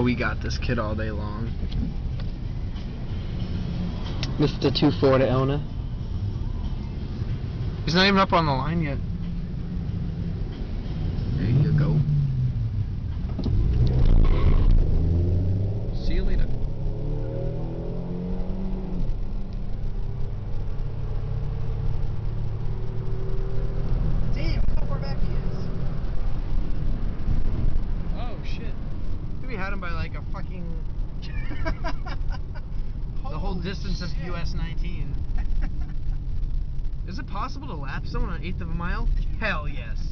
Oh, we got this kid all day long. Mr. 240 owner. He's not even up on the line yet. There you go. See you later. Damn, how far back he is. Oh shit. We had him by like a fucking the whole distance of US 19. Is it possible to lap someone on 1/8 of a mile? Hell yes.